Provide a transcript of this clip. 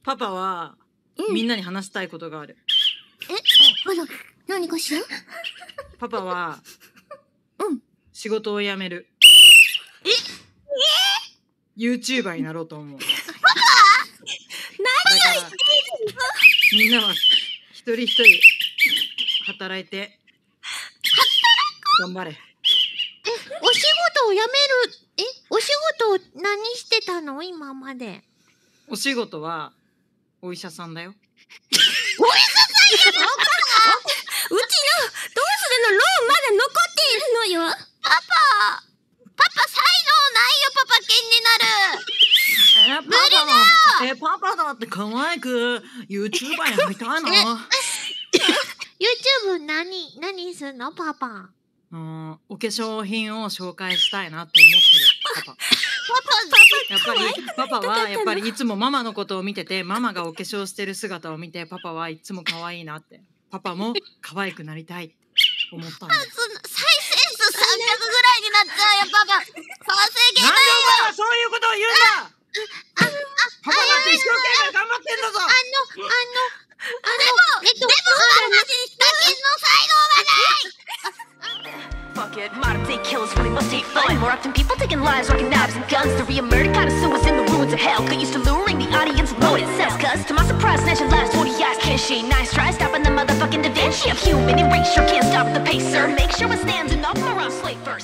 パパはみんなに話したいことがある。 あら、何かしら？ パパは仕事を辞める。YouTuber になろうと思う。だからみんなは一人一人働いて頑張れ。 お仕事を辞める。お仕事を何してたの今まで？ お仕事はお医者さんだよ。 うちのどうするの？ローンまだ残っているのよ。パパ才能ないよ。パパ犬になる。無理だよ。 パパだって可愛く YouTuber になりたいの。 YouTube 何すんのパパ？ お化粧品を紹介したいなって思ってるパパはやっぱりいつもママのことを見てて、ママがお化粧してる姿を見て、パパはいつも可愛いなって、パパも可愛くなりたいって思ったんだ。 再生数300ぐらいになっちゃうよパパ。稼げないよ。 なんでお前はそういうことを言うんだ。パパだって一生懸命頑張ってんだぞ。 でも私ヒカキンの才能がない。 Fuck it, modern day killers really must take fun. More often people taking lives, rocking knives and guns. The real murder connoisseur is in the ruins of hell. Got used to luring the audience with loaded cells. Cause to my surprise, snatching lives, 40 eyes can she? Nice try stopping the motherfucking Da Vinci. I'm human, erasure, can't stop the pacer. Make sure it stands and up, or I'll slay first.